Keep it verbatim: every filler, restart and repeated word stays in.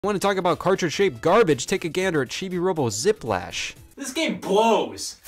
Want to talk about cartridge-shaped garbage? Take a gander at Chibi Robo Ziplash. This game blows!